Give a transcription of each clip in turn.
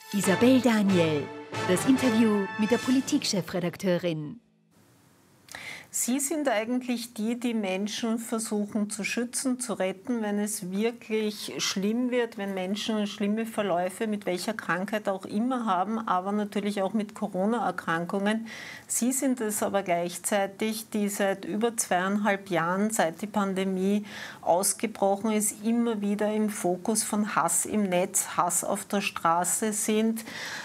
Isabel Daniel, das Interview mit der Politikchefredakteurin. Sie sind eigentlich die Menschen versuchen zu schützen, zu retten, wenn es wirklich schlimm wird, wenn Menschen schlimme Verläufe mit welcher Krankheit auch immer haben, aber natürlich auch mit Corona-Erkrankungen. Sie sind es aber gleichzeitig, die seit über 2,5 Jahren, seit die Pandemie ausgebrochen ist, immer wieder im Fokus von Hass im Netz, Hass auf der Straße sind.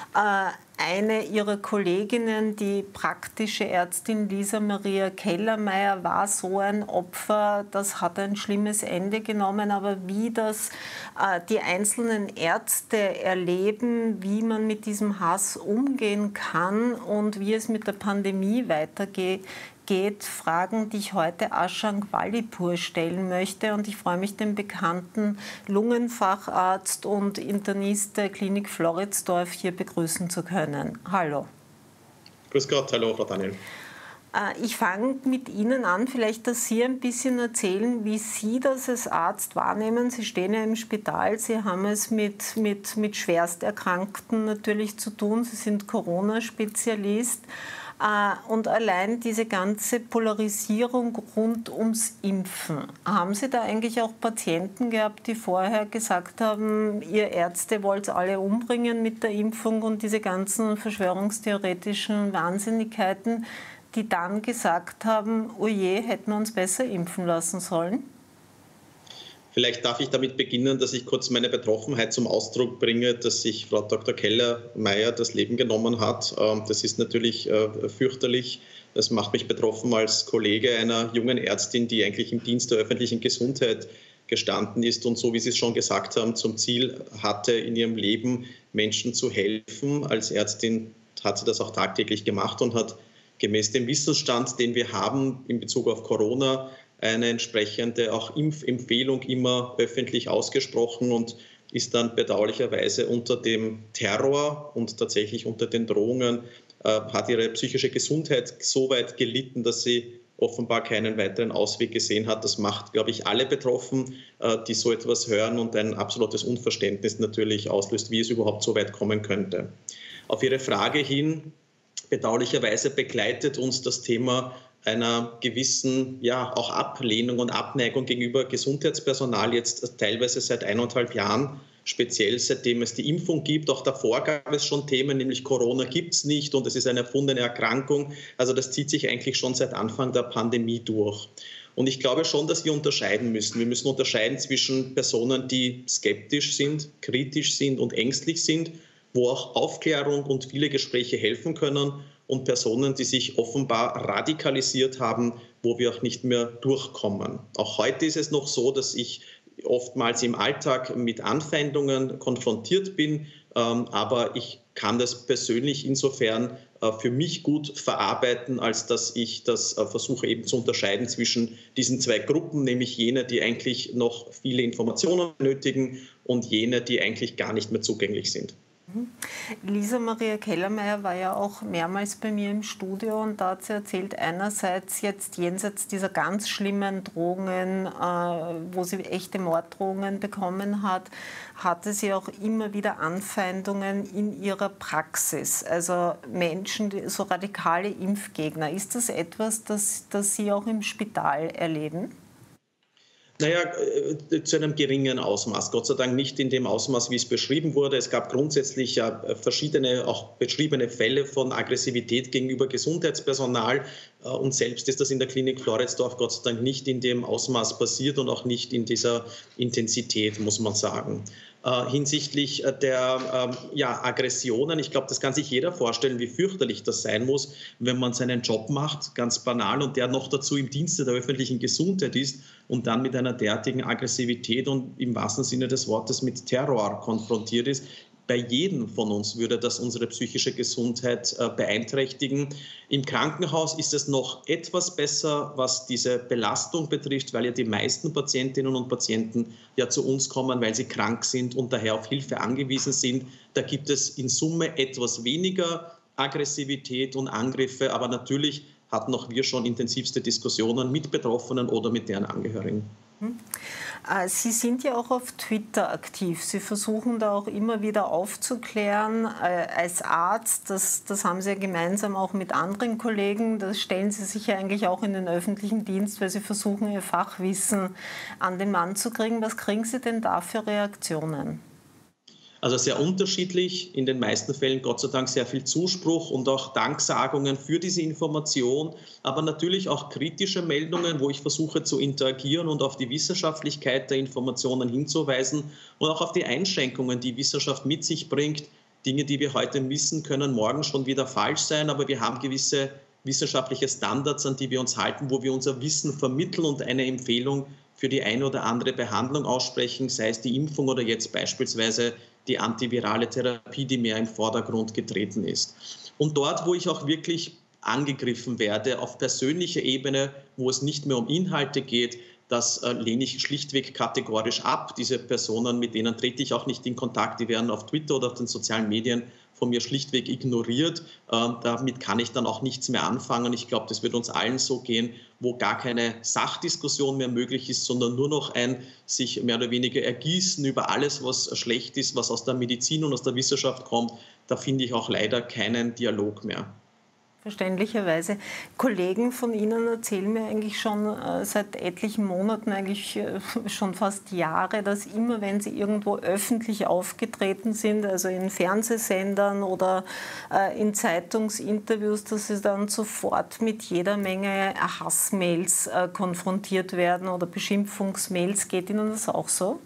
Eine ihrer Kolleginnen, die praktische Ärztin Lisa Maria Kellermeier, war so ein Opfer. Das hat ein schlimmes Ende genommen. Aber wie das die einzelnen Ärzte erleben, wie man mit diesem Hass umgehen kann und wie es mit der Pandemie weitergeht, Fragen, die ich heute Ashank Wallipur stellen möchte. Und ich freue mich, den bekannten Lungenfacharzt und Internist der Klinik Floridsdorf hier begrüßen zu können. Hallo. Grüß Gott, hallo Frau Daniel. Ich fange mit Ihnen an, vielleicht, dass Sie ein bisschen erzählen, wie Sie das als Arzt wahrnehmen. Sie stehen ja im Spital, Sie haben es mit Schwersterkrankten natürlich zu tun. Sie sind Corona-Spezialist. Und allein diese ganze Polarisierung rund ums Impfen. Haben Sie da eigentlich auch Patienten gehabt, die vorher gesagt haben, ihr Ärzte wollt alle umbringen mit der Impfung und diese ganzen verschwörungstheoretischen Wahnsinnigkeiten, die dann gesagt haben, oh je, hätten wir uns besser impfen lassen sollen? Vielleicht darf ich damit beginnen, dass ich kurz meine Betroffenheit zum Ausdruck bringe, dass sich Frau Dr. Kellermeier das Leben genommen hat. Das ist natürlich fürchterlich. Das macht mich betroffen als Kollege einer jungen Ärztin, die eigentlich im Dienst der öffentlichen Gesundheit gestanden ist und so, wie Sie es schon gesagt haben, zum Ziel hatte, in ihrem Leben Menschen zu helfen. Als Ärztin hat sie das auch tagtäglich gemacht und hat gemäß dem Wissensstand, den wir haben in Bezug auf Corona, eine entsprechende auch Impfempfehlung immer öffentlich ausgesprochen und ist dann bedauerlicherweise unter dem Terror und tatsächlich unter den Drohungen, hat ihre psychische Gesundheit so weit gelitten, dass sie offenbar keinen weiteren Ausweg gesehen hat. Das macht, glaube ich, alle betroffen, die so etwas hören und ein absolutes Unverständnis natürlich auslöst, wie es überhaupt so weit kommen könnte. Auf Ihre Frage hin, bedauerlicherweise begleitet uns das Thema einer gewissen auch Ablehnung und Abneigung gegenüber Gesundheitspersonal jetzt teilweise seit 1,5 Jahren, speziell seitdem es die Impfung gibt. Auch davor gab es schon Themen, nämlich Corona gibt es nicht und es ist eine erfundene Erkrankung. Also das zieht sich eigentlich schon seit Anfang der Pandemie durch. Und ich glaube schon, dass wir unterscheiden müssen. Wir müssen unterscheiden zwischen Personen, die skeptisch sind, kritisch sind und ängstlich sind, wo auch Aufklärung und viele Gespräche helfen können, und Personen, die sich offenbar radikalisiert haben, wo wir auch nicht mehr durchkommen. Auch heute ist es noch so, dass ich oftmals im Alltag mit Anfeindungen konfrontiert bin, aber ich kann das persönlich insofern für mich gut verarbeiten, als dass ich das versuche eben zu unterscheiden zwischen diesen zwei Gruppen, nämlich jene, die eigentlich noch viele Informationen benötigen und jene, die eigentlich gar nicht mehr zugänglich sind. Lisa Maria Kellermeier war ja auch mehrmals bei mir im Studio und da hat sie erzählt, einerseits jetzt jenseits dieser ganz schlimmen Drohungen, wo sie echte Morddrohungen bekommen hat, hatte sie auch immer wieder Anfeindungen in ihrer Praxis. Also Menschen, so radikale Impfgegner. Ist das etwas, das Sie auch im Spital erleben? Naja, zu einem geringen Ausmaß. Gott sei Dank nicht in dem Ausmaß, wie es beschrieben wurde. Es gab grundsätzlich ja verschiedene, auch beschriebene Fälle von Aggressivität gegenüber Gesundheitspersonal. Und selbst ist das in der Klinik Floridsdorf Gott sei Dank nicht in dem Ausmaß passiert und auch nicht in dieser Intensität, muss man sagen. Hinsichtlich der Aggressionen, ich glaube, das kann sich jeder vorstellen, wie fürchterlich das sein muss, wenn man seinen Job macht, ganz banal, und der noch dazu im Dienste der öffentlichen Gesundheit ist und dann mit einer derartigen Aggressivität und im wahrsten Sinne des Wortes mit Terror konfrontiert ist. Bei jedem von uns würde das unsere psychische Gesundheit beeinträchtigen. Im Krankenhaus ist es noch etwas besser, was diese Belastung betrifft, weil ja die meisten Patientinnen und Patienten ja zu uns kommen, weil sie krank sind und daher auf Hilfe angewiesen sind. Da gibt es in Summe etwas weniger Aggressivität und Angriffe, aber natürlich hatten auch wir schon intensivste Diskussionen mit Betroffenen oder mit deren Angehörigen. Sie sind ja auch auf Twitter aktiv. Sie versuchen da auch immer wieder aufzuklären als Arzt. Das haben Sie ja gemeinsam auch mit anderen Kollegen. Das stellen Sie sich ja eigentlich auch in den öffentlichen Dienst, weil Sie versuchen, Ihr Fachwissen an den Mann zu kriegen. Was kriegen Sie denn da für Reaktionen? Also sehr unterschiedlich, in den meisten Fällen Gott sei Dank sehr viel Zuspruch und auch Danksagungen für diese Information, aber natürlich auch kritische Meldungen, wo ich versuche zu interagieren und auf die Wissenschaftlichkeit der Informationen hinzuweisen und auch auf die Einschränkungen, die Wissenschaft mit sich bringt. Dinge, die wir heute wissen, können morgen schon wieder falsch sein, aber wir haben gewisse wissenschaftliche Standards, an die wir uns halten, wo wir unser Wissen vermitteln und eine Empfehlung für die eine oder andere Behandlung aussprechen, sei es die Impfung oder jetzt beispielsweise die antivirale Therapie, die mehr im Vordergrund getreten ist. Und dort, wo ich auch wirklich angegriffen werde, auf persönlicher Ebene, wo es nicht mehr um Inhalte geht, das lehne ich schlichtweg kategorisch ab. Diese Personen, mit denen trete ich auch nicht in Kontakt, die werden auf Twitter oder auf den sozialen Medien von mir schlichtweg ignoriert. Damit kann ich dann auch nichts mehr anfangen. Ich glaube, das wird uns allen so gehen, wo gar keine Sachdiskussion mehr möglich ist, sondern nur noch ein sich mehr oder weniger ergießen über alles, was schlecht ist, was aus der Medizin und aus der Wissenschaft kommt. Da finde ich auch leider keinen Dialog mehr. Verständlicherweise. Kollegen von Ihnen erzählen mir eigentlich schon seit etlichen Monaten, eigentlich schon fast Jahre, dass immer, wenn sie irgendwo öffentlich aufgetreten sind, also in Fernsehsendern oder in Zeitungsinterviews, dass sie dann sofort mit jeder Menge Hassmails konfrontiert werden oder Beschimpfungsmails. Geht Ihnen das auch so?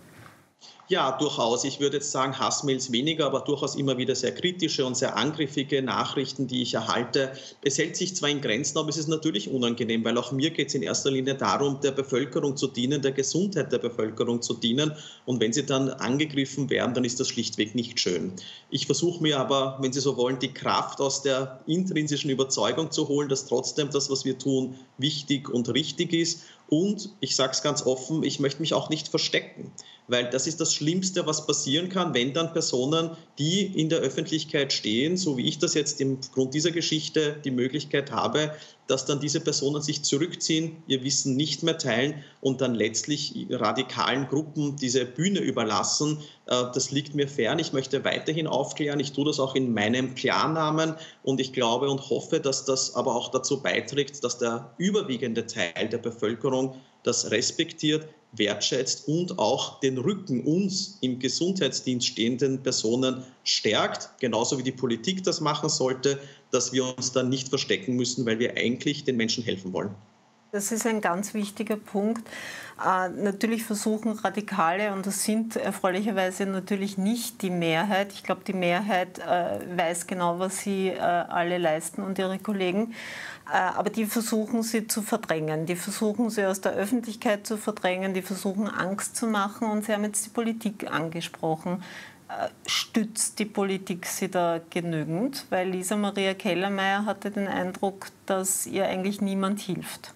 Ja, durchaus. Ich würde jetzt sagen, Hassmails weniger, aber durchaus immer wieder sehr kritische und sehr angriffige Nachrichten, die ich erhalte. Es hält sich zwar in Grenzen, aber es ist natürlich unangenehm, weil auch mir geht es in erster Linie darum, der Bevölkerung zu dienen, der Gesundheit der Bevölkerung zu dienen. Und wenn sie dann angegriffen werden, dann ist das schlichtweg nicht schön. Ich versuche mir aber, wenn Sie so wollen, die Kraft aus der intrinsischen Überzeugung zu holen, dass trotzdem das, was wir tun, wichtig und richtig ist. Und ich sage es ganz offen, ich möchte mich auch nicht verstecken, weil das ist das Schlimmste, was passieren kann, wenn dann Personen, die in der Öffentlichkeit stehen, so wie ich das jetzt aufgrund dieser Geschichte die Möglichkeit habe, dass dann diese Personen sich zurückziehen, ihr Wissen nicht mehr teilen und dann letztlich radikalen Gruppen diese Bühne überlassen. Das liegt mir fern. Ich möchte weiterhin aufklären. Ich tue das auch in meinem Klarnamen und ich glaube und hoffe, dass das aber auch dazu beiträgt, dass der überwiegende Teil der Bevölkerung das respektiert, wertschätzt und auch den Rücken uns im Gesundheitsdienst stehenden Personen stärkt, genauso wie die Politik das machen sollte, dass wir uns dann nicht verstecken müssen, weil wir eigentlich den Menschen helfen wollen. Das ist ein ganz wichtiger Punkt. Natürlich versuchen Radikale, und das sind erfreulicherweise natürlich nicht die Mehrheit, ich glaube, die Mehrheit weiß genau, was sie alle leisten und ihre Kollegen, aber die versuchen sie zu verdrängen, die versuchen sie aus der Öffentlichkeit zu verdrängen, die versuchen Angst zu machen und Sie haben jetzt die Politik angesprochen. Stützt die Politik sie da genügend? Weil Lisa Maria Kellermayr hatte den Eindruck, dass ihr eigentlich niemand hilft.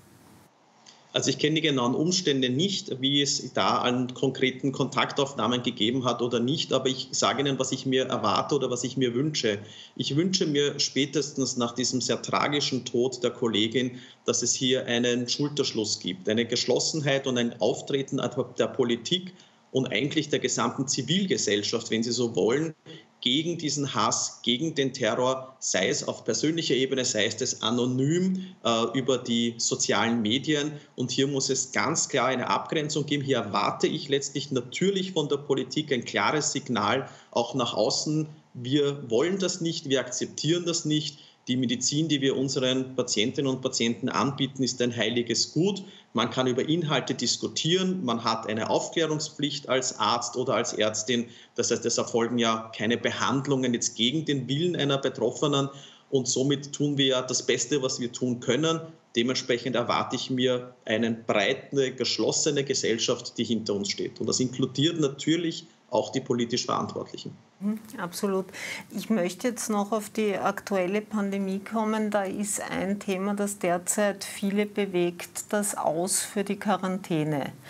Also ich kenne die genauen Umstände nicht, wie es da an konkreten Kontaktaufnahmen gegeben hat oder nicht, aber ich sage Ihnen, was ich mir erwarte oder was ich mir wünsche. Ich wünsche mir spätestens nach diesem sehr tragischen Tod der Kollegin, dass es hier einen Schulterschluss gibt, eine Geschlossenheit und ein Auftreten der Politik und eigentlich der gesamten Zivilgesellschaft, wenn Sie so wollen, gegen diesen Hass, gegen den Terror, sei es auf persönlicher Ebene, sei es anonym über die sozialen Medien. Und hier muss es ganz klar eine Abgrenzung geben. Hier erwarte ich letztlich natürlich von der Politik ein klares Signal, auch nach außen. Wir wollen das nicht, wir akzeptieren das nicht. Die Medizin, die wir unseren Patientinnen und Patienten anbieten, ist ein heiliges Gut. Man kann über Inhalte diskutieren. Man hat eine Aufklärungspflicht als Arzt oder als Ärztin. Das heißt, es erfolgen ja keine Behandlungen jetzt gegen den Willen einer Betroffenen. Und somit tun wir ja das Beste, was wir tun können. Dementsprechend erwarte ich mir eine breite, geschlossene Gesellschaft, die hinter uns steht. Und das inkludiert natürlich auch die politisch Verantwortlichen. Absolut. Ich möchte jetzt noch auf die aktuelle Pandemie kommen. Da ist ein Thema, das derzeit viele bewegt, das Aus für die Quarantäne.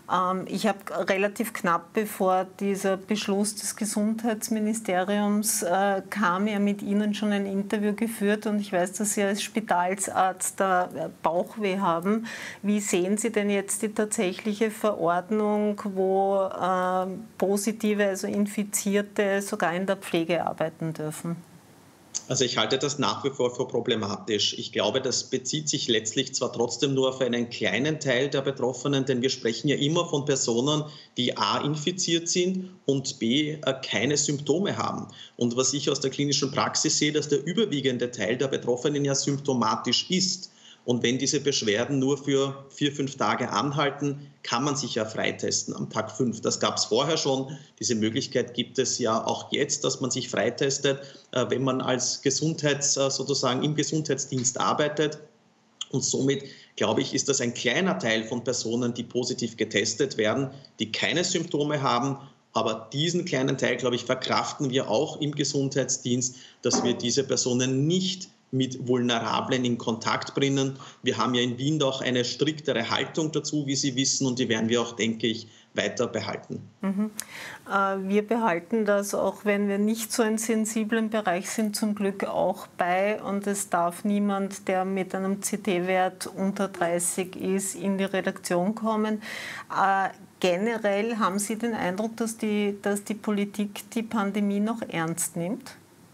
Ich habe relativ knapp, bevor dieser Beschluss des Gesundheitsministeriums kam, ja mit Ihnen schon ein Interview geführt und ich weiß, dass Sie als Spitalsarzt da Bauchweh haben. Wie sehen Sie denn jetzt die tatsächliche Verordnung, wo Positive, also Infizierte, sogar in der Pflege arbeiten dürfen? Also ich halte das nach wie vor für problematisch. Ich glaube, das bezieht sich letztlich zwar trotzdem nur auf einen kleinen Teil der Betroffenen, denn wir sprechen ja immer von Personen, die a. infiziert sind und b. keine Symptome haben. Und was ich aus der klinischen Praxis sehe, dass der überwiegende Teil der Betroffenen ja symptomatisch ist. Und wenn diese Beschwerden nur für 4-5 Tage anhalten, kann man sich ja freitesten am Tag 5. Das gab es vorher schon. Diese Möglichkeit gibt es ja auch jetzt, dass man sich freitestet, wenn man als sozusagen im Gesundheitsdienst arbeitet. Und somit, glaube ich, ist das ein kleiner Teil von Personen, die positiv getestet werden, die keine Symptome haben. Aber diesen kleinen Teil, glaube ich, verkraften wir auch im Gesundheitsdienst, dass wir diese Personen nicht mit Vulnerablen in Kontakt bringen. Wir haben ja in Wien auch eine striktere Haltung dazu, wie Sie wissen, und die werden wir auch, denke ich, weiter behalten. Wir behalten das, auch wenn wir nicht so einen sensiblen Bereich sind, zum Glück auch bei. Und es darf niemand, der mit einem CT-Wert unter 30 ist, in die Redaktion kommen. Generell haben Sie den Eindruck, dass die Politik die Pandemie noch ernst nimmt?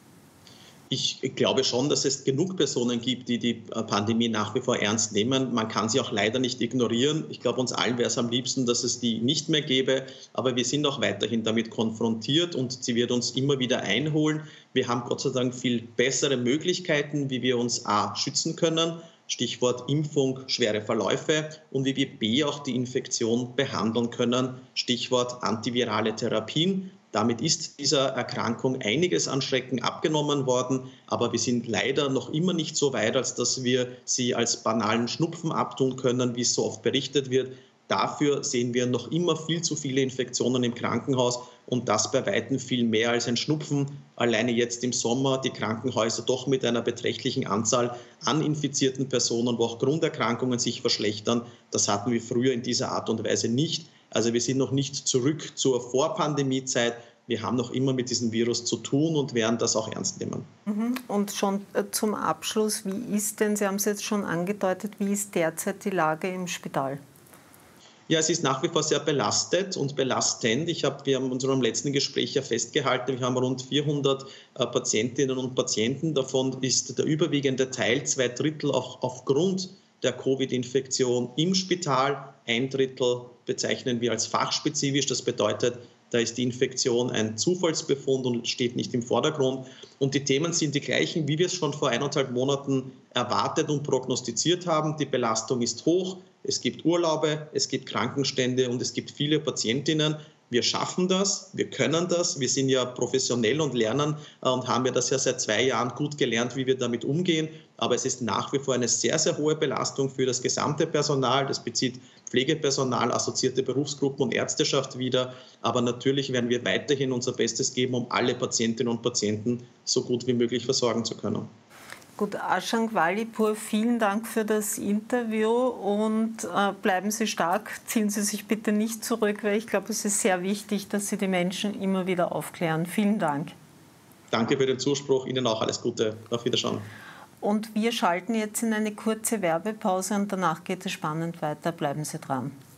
Ich glaube schon, dass es genug Personen gibt, die die Pandemie nach wie vor ernst nehmen. Man kann sie auch leider nicht ignorieren. Ich glaube, uns allen wäre es am liebsten, dass es die nicht mehr gäbe. Aber wir sind auch weiterhin damit konfrontiert und sie wird uns immer wieder einholen. Wir haben Gott sei Dank viel bessere Möglichkeiten, wie wir uns a. schützen können. Stichwort Impfung, schwere Verläufe und wie wir b. auch die Infektion behandeln können. Stichwort antivirale Therapien. Damit ist dieser Erkrankung einiges an Schrecken abgenommen worden, aber wir sind leider noch immer nicht so weit, als dass wir sie als banalen Schnupfen abtun können, wie es so oft berichtet wird. Dafür sehen wir noch immer viel zu viele Infektionen im Krankenhaus und das bei weitem viel mehr als ein Schnupfen. Alleine jetzt im Sommer die Krankenhäuser doch mit einer beträchtlichen Anzahl an infizierten Personen, wo auch Grunderkrankungen sich verschlechtern. Das hatten wir früher in dieser Art und Weise nicht. Also wir sind noch nicht zurück zur Vorpandemiezeit. Wir haben noch immer mit diesem Virus zu tun und werden das auch ernst nehmen. Und schon zum Abschluss, wie ist denn, Sie haben es jetzt schon angedeutet, wie ist derzeit die Lage im Spital? Ja, es ist nach wie vor sehr belastet und belastend. Wir haben in unserem letzten Gespräch ja festgehalten, wir haben rund 400 Patientinnen und Patienten. Davon ist der überwiegende Teil, 2/3, auch aufgrund der Covid-Infektion im Spital. 1/3 bezeichnen wir als fachspezifisch. Das bedeutet, da ist die Infektion ein Zufallsbefund und steht nicht im Vordergrund. Und die Themen sind die gleichen, wie wir es schon vor 1,5 Monaten erwartet und prognostiziert haben. Die Belastung ist hoch, es gibt Urlaube, es gibt Krankenstände und es gibt viele Patientinnen. Wir schaffen das, wir können das, wir sind ja professionell und lernen und haben ja das ja seit 2 Jahren gut gelernt, wie wir damit umgehen. Aber es ist nach wie vor eine sehr, sehr hohe Belastung für das gesamte Personal. Das bezieht Pflegepersonal, assoziierte Berufsgruppen und Ärzteschaft wieder. Aber natürlich werden wir weiterhin unser Bestes geben, um alle Patientinnen und Patienten so gut wie möglich versorgen zu können. Gut, Ashank Walipur, vielen Dank für das Interview und bleiben Sie stark, ziehen Sie sich bitte nicht zurück, weil ich glaube, es ist sehr wichtig, dass Sie die Menschen immer wieder aufklären. Vielen Dank. Danke für den Zuspruch, Ihnen auch alles Gute. Auf Wiedersehen. Und wir schalten jetzt in eine kurze Werbepause und danach geht es spannend weiter. Bleiben Sie dran.